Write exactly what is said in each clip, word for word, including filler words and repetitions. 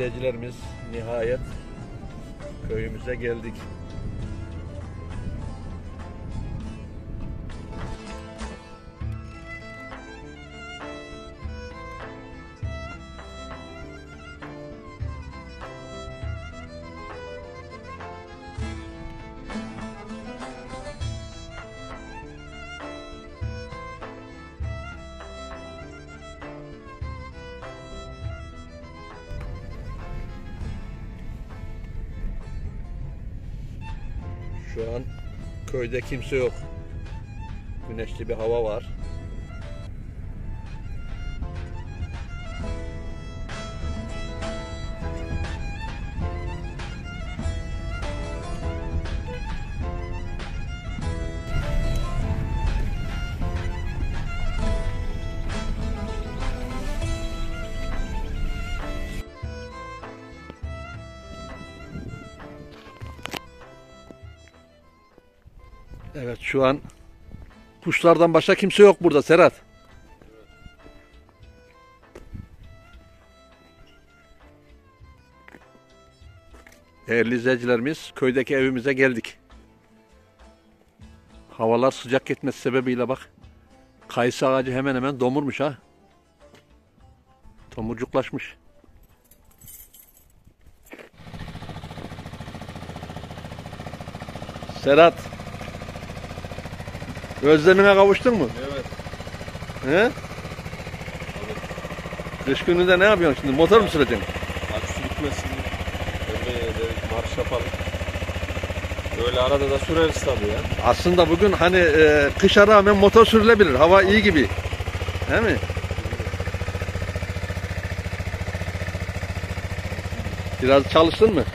izleyicilerimiz, nihayet köyümüze geldik. Şu an köyde kimse yok. Güneşli bir hava var. Evet, şu an kuşlardan başka kimse yok burada Serhat. Değerli izleyicilerimiz, köydeki evimize geldik. Havalar sıcak gitmesi sebebiyle bak, kayısı ağacı hemen hemen domurmuş ha. Tomurcuklaşmış. Serhat, özlemine kavuştun mu? Evet. He? Evet. Kış gününde ne yapıyorsun şimdi? Motor mu süreceksin? Aç su bitmesin. Öyle dedik, marş yapalım. Böyle arada da süreriz tabii ya. Aslında bugün hani e, kışa rağmen motor sürülebilir. Hava iyi gibi. Değil mi? Biraz çalıştın mı?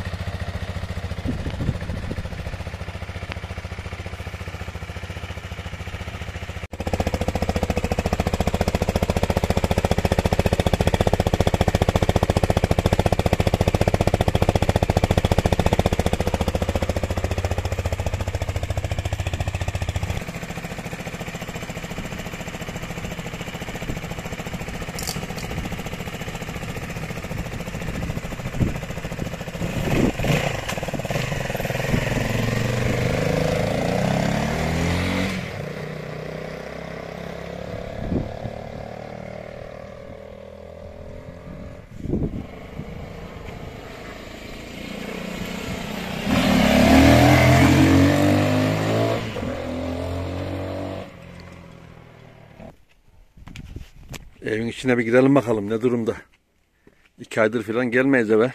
Evin içine bir girelim bakalım ne durumda. İki aydır falan gelmeyiz eve.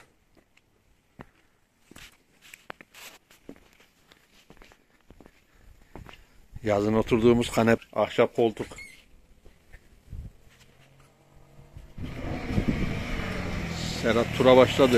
Yazın oturduğumuz kanep, ahşap koltuk. Serhat tura başladı.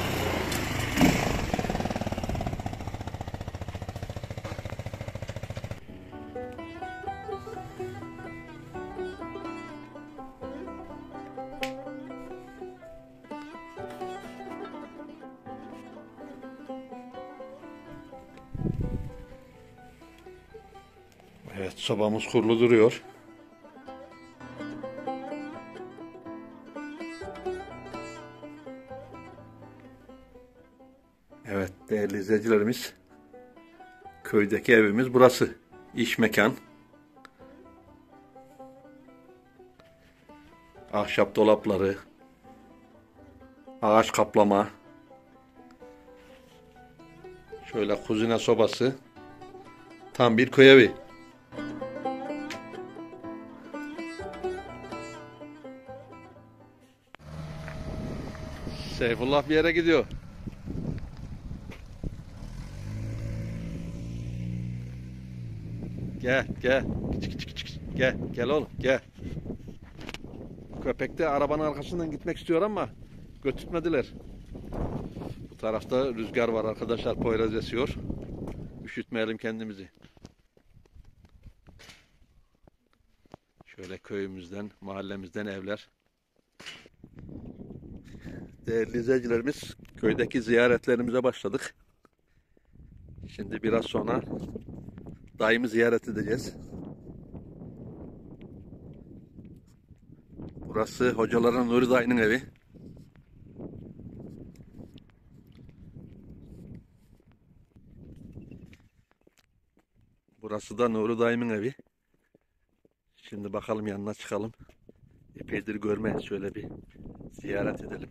Evet, sobamız kurulu duruyor. Evet değerli izleyicilerimiz, köydeki evimiz burası. İş mekan. Ahşap dolapları, ağaç kaplama, şöyle kuzine sobası, tam bir köy evi. Seyfullah bir yere gidiyor. Gel, gel. Çık, çık, çık. Gel, gel oğlum, gel. Köpek de arabanın arkasından gitmek istiyor ama götürtmediler. Bu tarafta rüzgar var arkadaşlar, Poyraz esiyor. Üşütmeyelim kendimizi. Şöyle köyümüzden, mahallemizden evler. Değerli izleyicilerimiz, köydeki ziyaretlerimize başladık. Şimdi biraz sonra dayımı ziyaret edeceğiz. Burası hocaların Nuri dayının evi. Burası da Nuri Dayım'ın evi. Şimdi bakalım yanına çıkalım. Epeydir görmeyiz. Şöyle bir ziyaret edelim.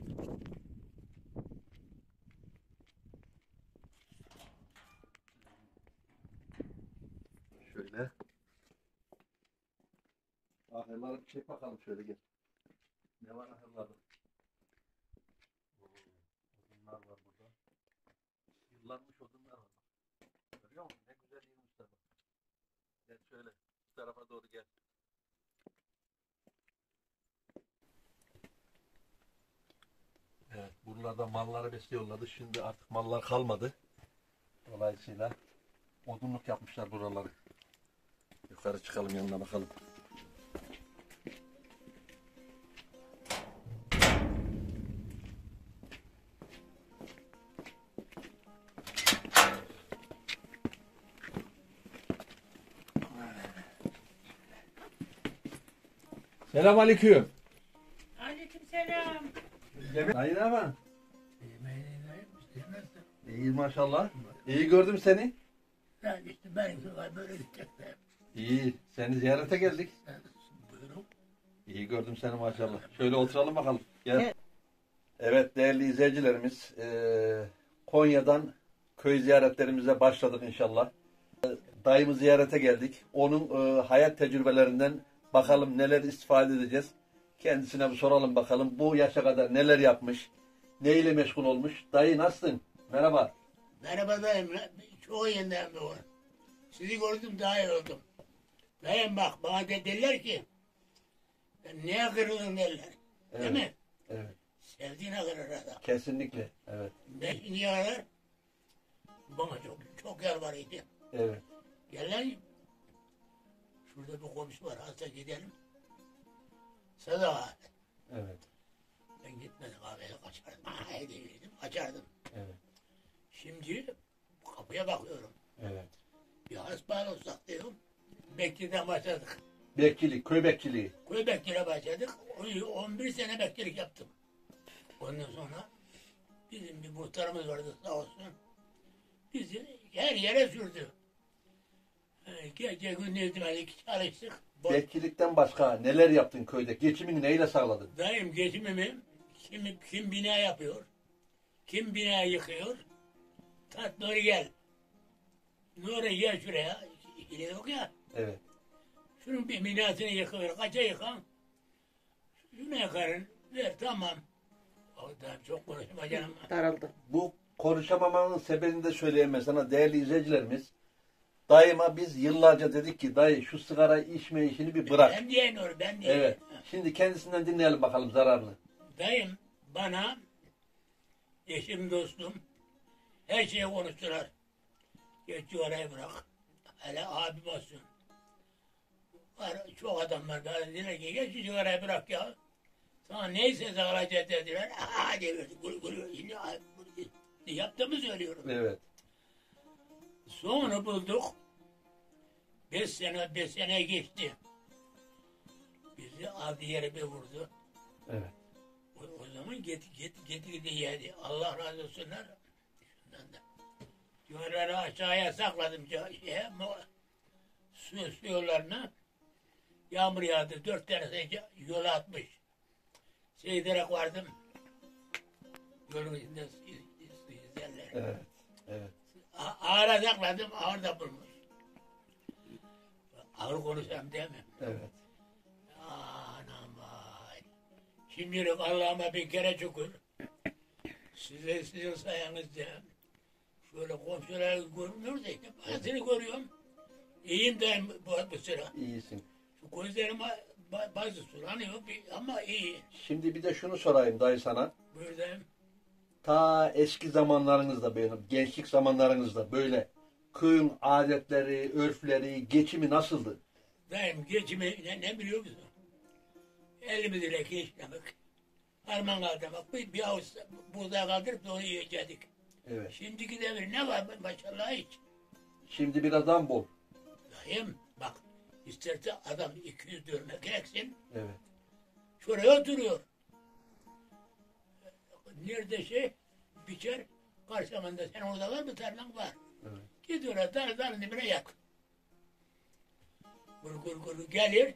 Şöyle. Ahırları bir çek bakalım şöyle gel. Ne var ahırlarda? Odunlar var burada. Yıllanmış odunlar var. Görüyor musun? Ne güzel yığmışlar bak. Gel şöyle. Bu tarafa doğru gel. Evet. Buralarda malları besliyorlardı. Şimdi artık mallar kalmadı. Dolayısıyla odunluk yapmışlar buraları. Yukarı çıkalım yanına bakalım. Selamünaleyküm. Aleykümselam. Dayı ne var? İyi maşallah. İyi gördüm seni. Ben işte ben böyle gidecektim. İyi. Seni ziyarete geldik. Buyurun. İyi gördüm seni maşallah. Şöyle oturalım bakalım. Gel. Evet. Evet değerli izleyicilerimiz. eee, Konya'dan köy ziyaretlerimize başladık inşallah. Dayımı ziyarete geldik. Onun eee, hayat tecrübelerinden bakalım neler istifade edeceğiz. Kendisine bir soralım bakalım. Bu yaşa kadar neler yapmış? Neyle meşgul olmuş? Dayı nasılsın? Merhaba. Merhaba dayım. Çoğu yeniden doğru. Sizi gördüm daha iyi oldum. Dayım bak bana dediler ki "Sen neye kırıldın derler. Değil Evet. mi? Evet. Sevdiğine kırır adam. Kesinlikle. Evet. Ben şimdiye kadar bana çok çok yalvarıydı. Evet. Gel lan. Şurada bir komşu var. Hasta gidelim. Sadaka. Evet. Ben gitmedim kahveye kaçardım. Ha hediyeydim. Açardım. Evet. Şimdi kapıya bakıyorum. Evet. Bir hasbihal olsak diyorum. Bekçiden başladık. Bekçilik, köy bekçiliği. Köy bekçiliğe başladık. on bir sene bekçilik yaptım. Ondan sonra bizim bir muhtarımız vardı sağ olsun. Bizi her yere sürdü. Ee, Gece gündüz demedik çalıştık. Bo- Bekçilikten başka neler yaptın köyde? Geçimini neyle sağladın? Dayım geçimimi kim, kim bina yapıyor, kim bina yıkıyor. Tat Nuri gel. Nuri gel şuraya. İle yok ya. Evet. Şunun bir binasını yıkıyor. Kaça yıkan? Şunu yakarın. Ver tamam. O da çok konuşma canım. Daraldı. Bu konuşamamanın sebebini de söyleyeyim sana değerli izleyicilerimiz. Daima biz yıllarca dedik ki dayı şu sigara içme işini bir bırak. Ben diye Nuri, ben diye. Evet. Şimdi kendisinden dinleyelim bakalım zararını. Dayım bana, eşim dostum, her şeyi konuştular. Geç orayı bırak. Hele abim olsun. Var, çok adam var. Daha dediler ki geç şu sigarayı bırak ya. Sana neyse alacağız dediler. Aa devirdi. Gül gül. Şimdi yaptığımı söylüyorum. Evet. Sonra bulduk. Beş sene, beş sene geçti. Bizi aldı yere bir vurdu. Evet. O, o zaman git git git git yedi. Allah razı olsunlar. Şundan da. Yuvarları aşağıya sakladım şeye, su, su yollarına. Yağmur yağdı. Dört tane yola atmış. Seyderek vardım. Yolun içinde su izlerler. Evet. Evet. A- Ağıra sakladım. Ağır da bulmuş. Ağır konuşsam değil mi? Evet. Anam vay. Şimdilik Allah'ıma bir kere şükür. Size sizin sayenizde şöyle komşular görünür de ben seni görüyorum. İyiyim de bu, bu sıra. İyisin. Şu gözlerime ba- bazı sulanıyor bir- ama iyi. Şimdi bir de şunu sorayım dayı sana. Buyur dayım. Ta eski zamanlarınızda benim gençlik zamanlarınızda böyle köyün adetleri, örfleri, geçimi nasıldı? Dayım geçimi ne, ne biliyor musun? Elimizi leke işlemek. Harman kaldırmak. Bir, bir avuç buğday kaldırıp da onu yiyecektik. Evet. Şimdiki devir ne var maşallah hiç. Şimdi biraz adam bol. Dayım bak isterse adam iki yüz dönmek eksin. Evet. Şuraya oturuyor. Nerede şey biçer karşı zamanda sen orada var mı tarlan var. Evet. Git oraya dar dar dibine yak. Kur kur kur gelir.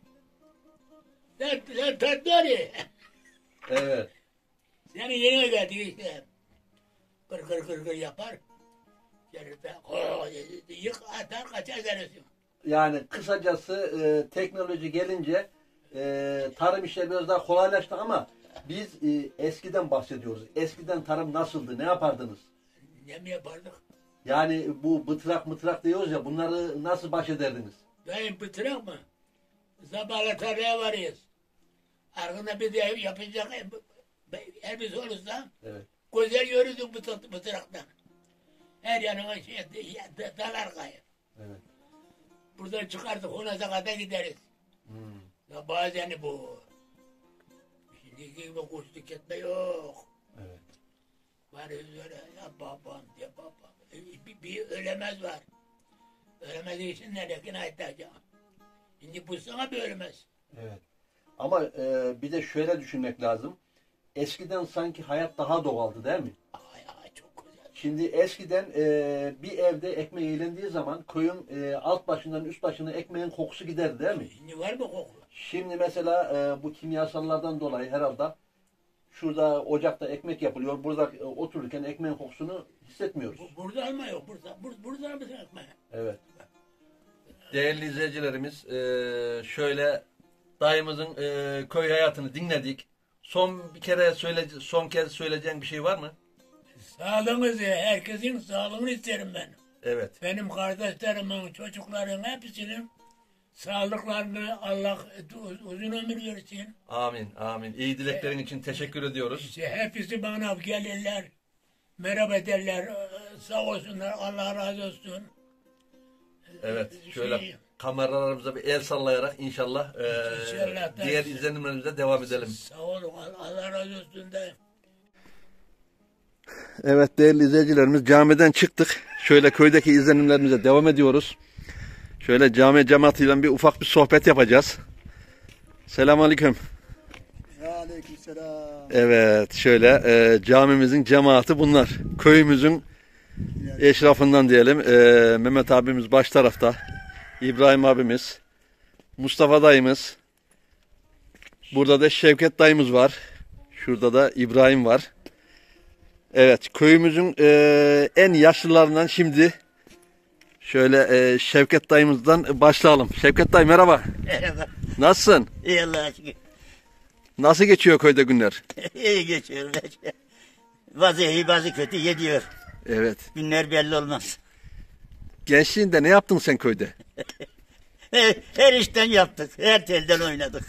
Lan lan tatları. Evet. Seni yerine geldi işte. Kır kır kır kır yapar. Gelir de yık atar kaçar gelirsin. Yani kısacası e, teknoloji gelince e, tarım işleri biraz daha kolaylaştı ama biz e, eskiden bahsediyoruz. Eskiden tarım nasıldı? Ne yapardınız? Ne mi yapardık? Yani bu bıtrak mıtrak diyoruz ya, bunları nasıl baş ederdiniz? Dayım bitirak mı? Sabahla tarlaya varıyoruz. Arkada bir de yapacak elbise olursa Evet. güzel yürüdük bu bıtıraktan. Her yanına şey, dalar kayıp. Evet. Buradan çıkardık ona kadar gideriz. Hmm. Ya bazen bu. Şimdiki gibi kuşluk etme yok. Evet. Var öyle ya babam diye babam. Bir, bir ölemez var. Ölemediği için nereye ayıtacağım. Şimdi bu sana bir ölmez. Evet. Ama e, bir de şöyle düşünmek lazım. Eskiden sanki hayat daha doğaldı değil mi? Ay ay çok güzel. Şimdi eskiden e, bir evde ekmek eğlendiği zaman köyün e, alt başından üst başına ekmeğin kokusu giderdi değil mi? Şimdi var mı koku? Şimdi mesela e, bu kimyasallardan dolayı herhalde şurada ocakta ekmek yapılıyor. Burada e, otururken ekmeğin kokusunu hissetmiyoruz. Bu, burada alma yok. Burada, bur, burada mısın ekmeği? Evet. Değerli izleyicilerimiz, e, şöyle dayımızın e, köy hayatını dinledik. Son bir kere söyle, son kez söyleyeceğin bir şey var mı? Sağlığınızı, herkesin sağlığını isterim ben. Evet. Benim kardeşlerimin, çocukların hepsinin sağlıklarını Allah uzun ömür versin. Amin, amin. İyi dileklerin için teşekkür ediyoruz. İşte hepsi bana gelirler, merhaba derler, sağ olsunlar, Allah razı olsun. Evet, şöyle Şey, kameralarımıza bir el sallayarak inşallah, e, İnşallah. diğer izlenimlerimize devam edelim. Sağ olun, Allah razı olsun da. Evet değerli izleyicilerimiz, camiden çıktık. Şöyle köydeki izlenimlerimize devam ediyoruz. Şöyle cami cemaatiyle bir ufak bir sohbet yapacağız. Selamünaleyküm. Aleykümselam. Evet şöyle e, camimizin cemaati bunlar. Köyümüzün eşrafından diyelim. E, Mehmet abimiz baş tarafta. İbrahim abimiz. Mustafa dayımız. Burada da Şevket dayımız var. Şurada da İbrahim var. Evet, köyümüzün e, en yaşlılarından şimdi şöyle e, Şevket dayımızdan başlayalım. Şevket dayı merhaba. Merhaba. Nasılsın? İyi Allah'a şükür. Nasıl geçiyor köyde günler? İyi geçiyor. Bazı iyi bazı kötü gidiyor. Evet. Günler belli olmaz. Gençliğinde ne yaptın sen köyde? Her işten yaptık. Her telden oynadık.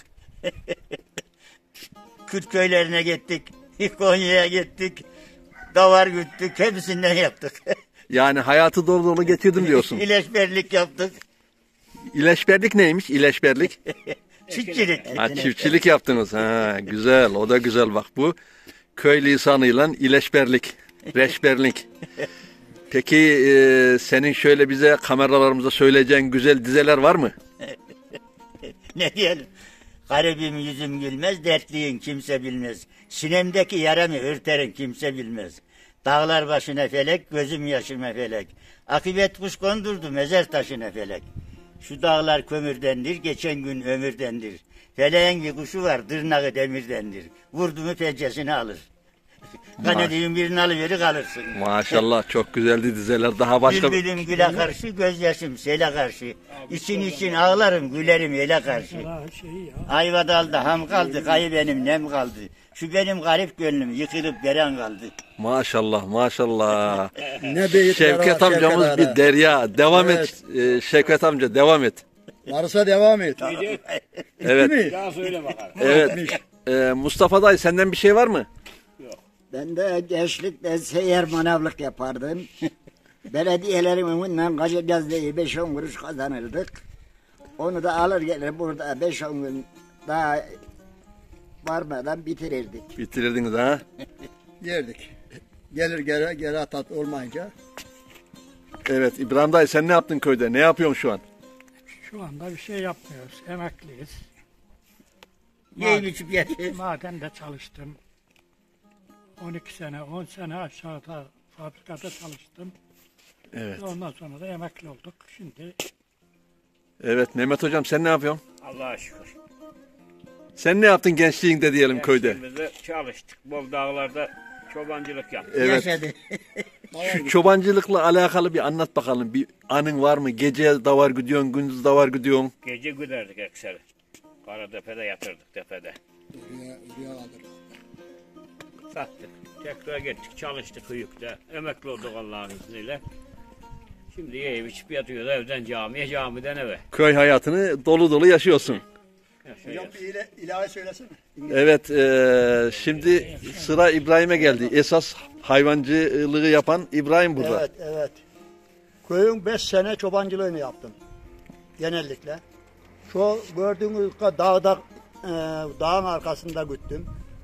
Kürt köylerine gittik. Konya'ya gittik. Davar güttük. Hepsinden yaptık. Yani hayatı dolu dolu getirdim diyorsun. İleşberlik yaptık. İleşberlik neymiş? İleşberlik. Çiftçilik. Ha, çiftçilik yaptınız. Ha, güzel. O da güzel bak bu. Köy lisanıyla ileşberlik, reşberlik. Peki e, senin şöyle bize kameralarımıza söyleyeceğin güzel dizeler var mı? Ne diyelim? Garibim yüzüm gülmez, dertliyim kimse bilmez. Sinemdeki yaramı örterim kimse bilmez. Dağlar başına felek, gözüm yaşıma felek. Akıbet kuş kondurdu mezar taşına felek. Şu dağlar kömürdendir, geçen gün ömürdendir. Feleğin bir kuşu var, tırnağı demirdendir. Vurdu mu pençesini alır. Kanadının birini alıverir kalırsın. Maşallah çok güzeldi dizeler. Daha başka... Bülbülüm güle karşı, gözyaşım sele karşı. İçin için ağlarım, gülerim ele karşı. Ayvadal'da ham kaldı, kayı benim nem kaldı. Şu benim garip gönlüm yıkılıp veren kaldı. Maşallah maşallah. Ne beyitler Şevket var, amcamız Şevket bir Ağa. derya. Devam Evet. et e, Şevket amca devam et. Varsa devam et. Evet. mi? Daha söyle bakalım. Evet. E, Mustafa dayı senden bir şey var mı? Ben de gençlikte seyyar manavlık yapardım. Belediyelerin önünden kaçacağız diye beş on kuruş kazanırdık. Onu da alır gelir burada beş on gün daha varmadan bitirirdik. Bitirirdiniz ha? Yerdik. Gelir geri geri atat olmayınca. Evet İbrahim dayı sen ne yaptın köyde? Ne yapıyorsun şu an? Şu anda bir şey yapmıyoruz. Emekliyiz. Yiyip içip yatıyor. Madende çalıştım. on iki sene, on sene aşağıda fabrikada çalıştım. Evet. Ondan sonra da emekli olduk. Şimdi Evet Mehmet hocam sen ne yapıyorsun? Allah'a şükür. Sen ne yaptın gençliğinde diyelim köyde? Gençliğimizde çalıştık. Bol dağlarda çobancılık yaptık. Evet. Yaşadı. Şu çobancılıkla alakalı bir anlat bakalım. Bir anın var mı? Gece davar gidiyorsun, gündüz davar gidiyorsun. Gece güderdik ekseri. Karatepe'de yatırdık tepede. Rüya, rüya alır. Sattık. Tekrar gittik çalıştık hıyıkta. Emekli olduk Allah'ın izniyle. Şimdi yiyip içip yatıyoruz evden camiye, camiden eve. Köy hayatını dolu dolu yaşıyorsun. Yaşıyoruz. Bir ile, ilahi söylesene. Evet, e, şimdi sıra İbrahim'e geldi. Esas hayvancılığı yapan İbrahim burada. Evet, evet. Köyün beş sene çobancılığını yaptım. Genellikle. Şu gördüğünüz dağda, e, dağın arkasında güttüm.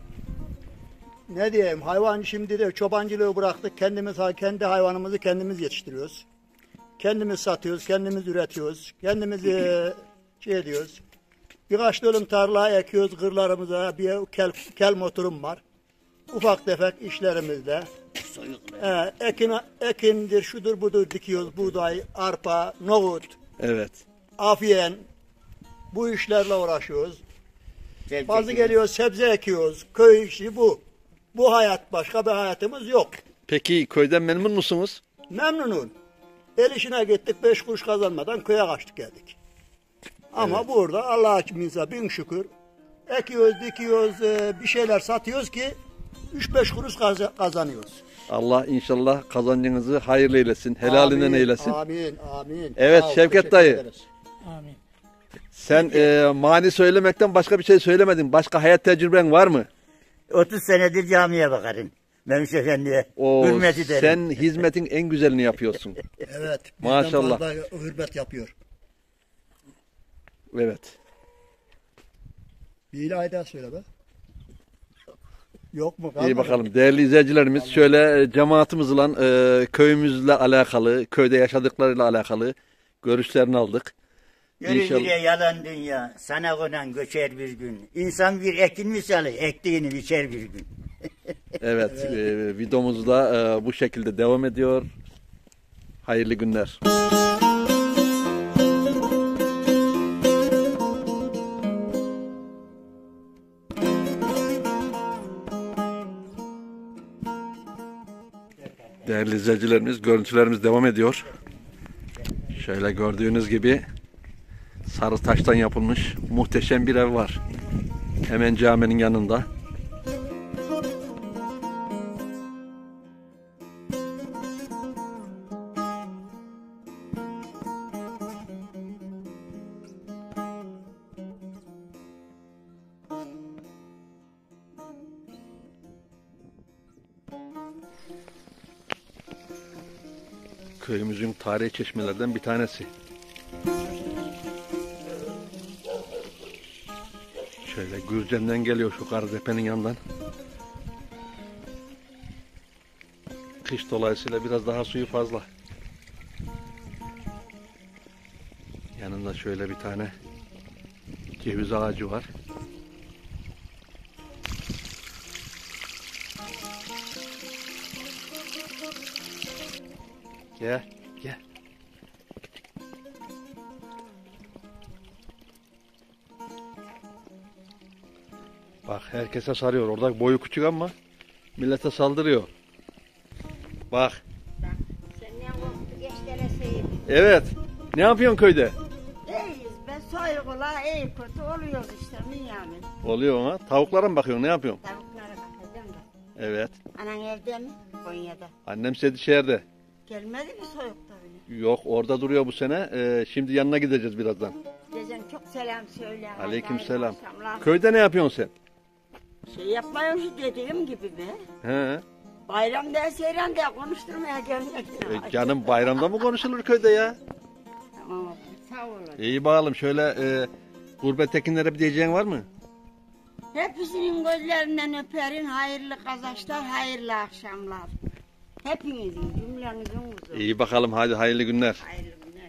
Ne diyeyim, hayvan şimdi de çobancılığı bıraktık. Kendimiz, kendi hayvanımızı kendimiz yetiştiriyoruz. Kendimiz satıyoruz, kendimiz üretiyoruz. Kendimiz e, şey ediyoruz. Birkaç dönüm tarla ekiyoruz kırlarımıza. Bir kel, kel motorum var. Ufak tefek işlerimizle. Ee, ekin, ekindir, şudur budur dikiyoruz. Buğday, arpa, nohut, Evet. afiyen. Bu işlerle uğraşıyoruz. Sebze Bazı gibi. geliyor sebze ekiyoruz. Köy işi bu. Bu hayat, başka bir hayatımız yok. Peki köyden memnun musunuz? Memnunum. El işine gittik, beş kuruş kazanmadan köye kaçtık geldik. Ama burada Allah'a kimse bin şükür. Ekiyoruz, dikiyoruz, e, bir şeyler satıyoruz ki üç beş kuruş kaz- kazanıyoruz. Allah inşallah kazancınızı hayırlı eylesin, helalinden Amin, eylesin. Amin, amin. Evet, Sağ ol, Şevket teşekkür dayı. ederiz. Amin. Sen e, mani söylemekten başka bir şey söylemedin. Başka hayat tecrüben var mı? otuz senedir camiye bakarım. Mehmet Efendi'ye O hürmet ederim. sen hizmetin en güzelini yapıyorsun. Evet, bizden Maşallah. fazla hürmet yapıyor. Evet. Bir ilahi daha söyle be. Yok mu? İyi Kalmadı. bakalım. Değerli izleyicilerimiz şöyle e, cemaatimizle, e, köyümüzle alakalı, köyde yaşadıklarıyla alakalı görüşlerini aldık. Yürü İnşallah. yürü yalan dünya, sana konan göçer bir gün. İnsan bir ekin misali, ektiğini biçer bir gün. Evet, e, videomuz da e, bu şekilde devam ediyor. Hayırlı günler. Değerli izleyicilerimiz, görüntülerimiz devam ediyor. Şöyle gördüğünüz gibi sarı taştan yapılmış muhteşem bir ev var. Hemen caminin yanında. Köyümüzün tarihi çeşmelerden bir tanesi. Şöyle Gürcen'den geliyor şu Karatepe'nin yanından. Kış dolayısıyla biraz daha suyu fazla. Yanında şöyle bir tane ceviz ağacı var. Gel, gel. Bak herkese sarıyor. Orada boyu küçük ama millete saldırıyor. Bak. Senden korktu gençlere seyir. Evet. Ne yapıyorsun köyde? İyiyiz be soygula iyi kötü oluyoruz işte Münyamin. Oluyor ama. Tavuklara mı bakıyorsun? Ne yapıyorsun? Tavuklara bakacağım da. Evet. Anan evde mi? Konya'da. Annem Sedişehir'de. Gelmedi mi soyukta öyle? Yok orada duruyor bu sene. Ee, şimdi yanına gideceğiz birazdan. Gecen çok selam söyle. Aleykümselam. Hayırlı akşamlar. Köyde ne yapıyorsun sen? Şey yapmayın şu dediğim gibi be. He. Bayramda seyran da konuşturmaya gelmek. E, canım bayramda mı konuşulur köyde ya? Tamam abi, sağ olun. İyi bakalım. Şöyle e, gurbettekinlere bir diyeceğin var mı? Hepsinin gözlerinden öperin. Hayırlı kazançlar, hayırlı akşamlar. Hepinizin, cümlenizin huzuru. İyi bakalım. Hadi hayırlı günler. Hayırlı günler.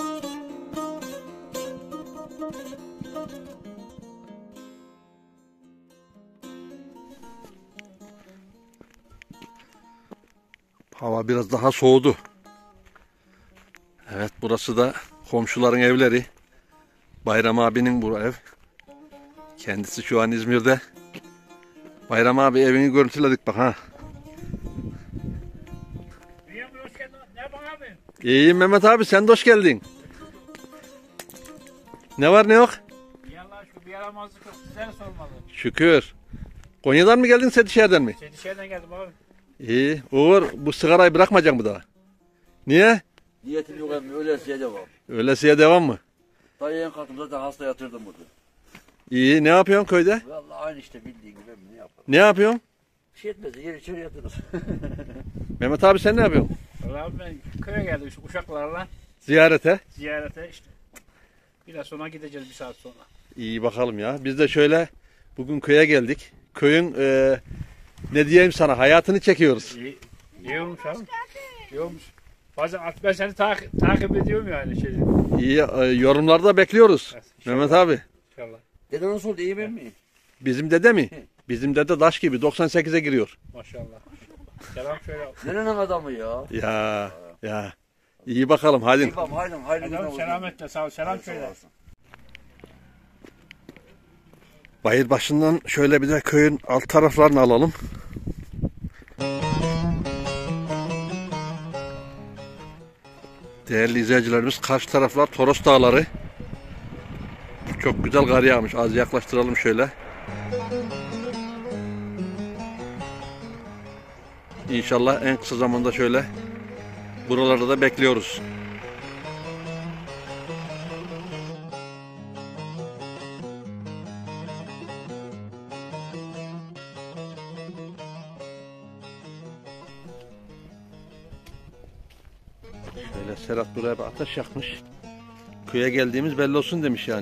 Hava biraz daha soğudu. Evet burası da komşuların evleri. Bayram abinin bu ev. Kendisi şu an İzmir'de. Bayram abi evini görüntüledik bak ha. Ne yapın abi? İyiyim Mehmet abi, sen de hoş geldin. Ne var ne yok? Yallah şu bir yaramazlık yok. Size sormalı. Şükür. Konya'dan mı geldin, Sedişehir'den mi? Sedişehir'den geldim abi. İyi. Uğur, bu sigarayı bırakmayacak mı daha? Niye? Niyetim yok emmi, öylesiye devam. Öylesiye devam mı? Dayı en kalktım zaten hasta yatırdım burada. İyi. Ne yapıyorsun köyde? Vallahi aynı işte bildiğin gibi emmi, ne yapalım. Ne yapıyorsun? Bir şey etmez, yer içeri yatırır. Mehmet abi sen ne yapıyorsun? Vallahi abi ben köye geldim işte uşaklarla Ziyarete. ziyarete işte. Biraz sonra gideceğiz bir saat sonra. İyi bakalım ya. Biz de şöyle bugün köye geldik. Köyün e, ne diyeyim sana, hayatını çekiyoruz. İyi, iyi olmuş abi. İyi olmuş. Bazen ben seni takip, takip ediyorum yani şeyde. İyi e, yorumlarda bekliyoruz. Evet, Mehmet abi. İnşallah. Dede nasıl oldu, iyi mi emmi? Bizim dede mi? Bizim dede taş gibi doksan sekize giriyor. Maşallah. Selam söyle. Nerenin adamı ya? Ya ya. İyi bakalım hadi. İyi bakalım, haydi haydi. Adam selametle sağ ol. Selam söyle. Bayır başından şöyle bir de köyün alt taraflarını alalım. Değerli izleyicilerimiz, karşı taraflar Toros Dağları. Çok güzel kar yağmış. Az yaklaştıralım şöyle. İnşallah en kısa zamanda şöyle buralarda da bekliyoruz. Şöyle Serhat buraya bir ateş yakmış. Köye geldiğimiz belli olsun demiş yani.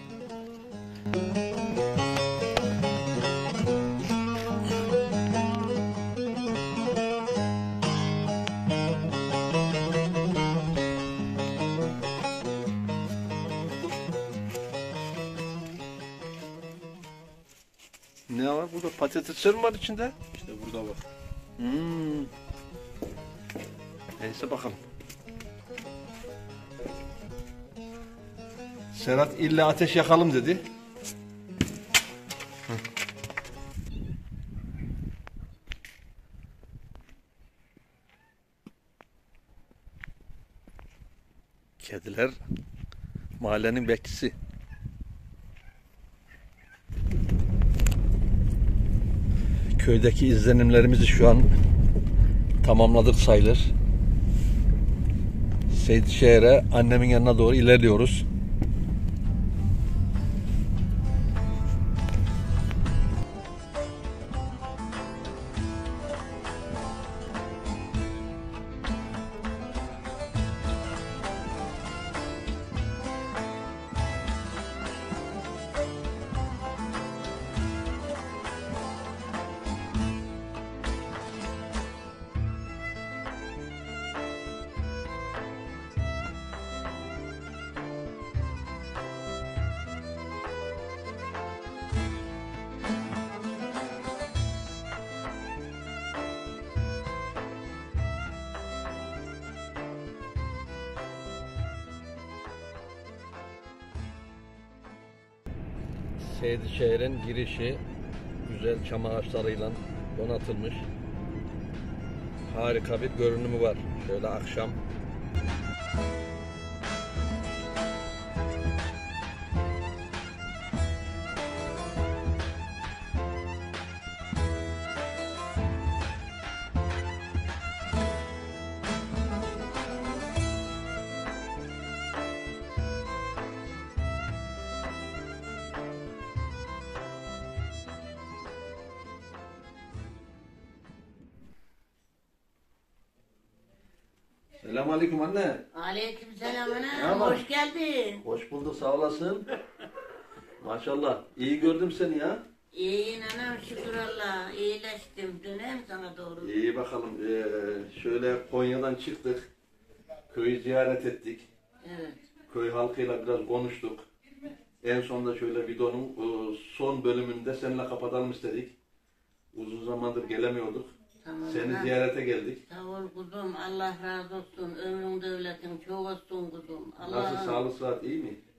Ne var burada? Patatesler mi var içinde? İşte burada bak. Hmm. Neyse bakalım. Serhat illa ateş yakalım dedi. Hı. Kediler mahallenin bekçisi. Köydeki izlenimlerimizi şu an tamamladık sayılır. Seydişehir'e, annemin yanına doğru ilerliyoruz. Seydişehir'in girişi güzel çam ağaçlarıyla donatılmış. Harika bir görünümü var. Şöyle akşam. Selamünaleyküm anne. Aleykümselam anam. Merhaba. Hoş geldin. Hoş bulduk, sağ olasın. Maşallah. İyi gördüm seni ya. İyiyim anam, şükür Allah. İyileştim. Dönem sana doğru. İyi bakalım. Ee, şöyle Konya'dan çıktık. Köyü ziyaret ettik. Evet. Köy halkıyla biraz konuştuk. En sonunda şöyle videonun e, son bölümünde seninle kapatalım istedik. Uzun zamandır gelemiyorduk. Tamam, Seni ha. ziyarete geldik. Sağ ol kuzum. Allah razı olsun. Ömrün devletin çok olsun kuzum. Allah Nasıl, sağlık sıhhat iyi mi?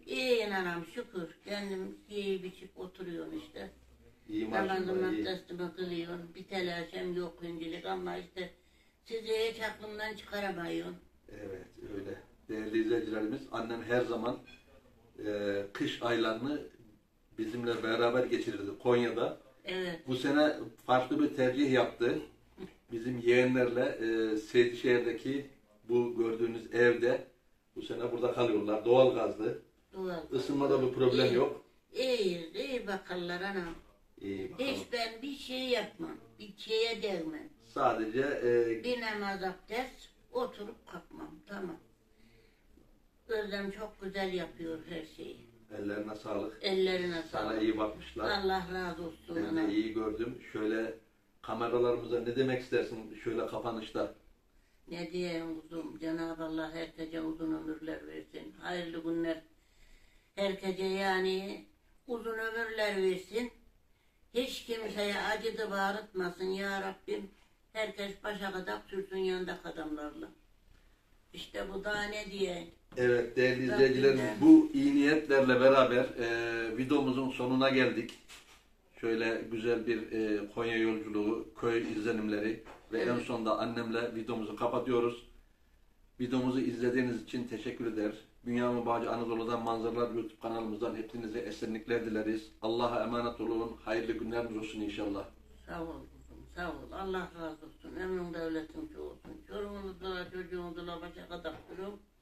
İyi anam şükür. Kendim yiyip içip oturuyorum işte. İyi Namazımı maşallah iyi. abdestimi kılıyorum. Bir telaşem yok şimdilik ama işte sizi hiç aklımdan çıkaramıyorum. Evet öyle. Değerli izleyicilerimiz, annem her zaman e, kış aylarını bizimle beraber geçirirdi Konya'da. Evet. Bu sene farklı bir tercih yaptı. Bizim yeğenlerle e, Seydişehir'deki bu gördüğünüz evde bu sene burada kalıyorlar. Doğal gazlı. Doğal. Isınmada bir problem İyi. yok. İyi, iyi bakarlar anam. İyi bakalım. Hiç ben bir şey yapmam. Bir şeye değmem. Sadece e, Bir namaz abdest oturup kalkmam. Tamam. Özlem çok güzel yapıyor her şeyi. ellerine sağlık. Ellerine Sana sağlık. iyi bakmışlar. Allah razı olsun Ben de anam. iyi gördüm. Şöyle kameralarımıza ne demek istersin şöyle kapanışta? Ne diyeyim kuzum, Cenab-ı Allah herkese uzun ömürler versin. Hayırlı günler. Herkese yani uzun ömürler versin. Hiç kimseye acıdı bağırtmasın ya Rabbim. Herkes başa kadar sürsün yanındaki adamlarla. İşte bu da ne diye. Evet değerli izleyicilerimiz, bu iyi niyetlerle beraber e, videomuzun sonuna geldik. Şöyle güzel bir e, Konya yolculuğu, köy izlenimleri ve en sonunda annemle videomuzu kapatıyoruz. Videomuzu izlediğiniz için teşekkür eder. Dünya Mübacı Anadolu'dan Manzaralar YouTube kanalımızdan hepinize esenlikler dileriz. Allah'a emanet olun. Hayırlı günleriniz olsun inşallah. Sağ ol kuzum, sağ ol. Allah razı olsun. Ömrün devletin çok olsun. Çocuğunuzla, çocuğunuzla başa kadar durun.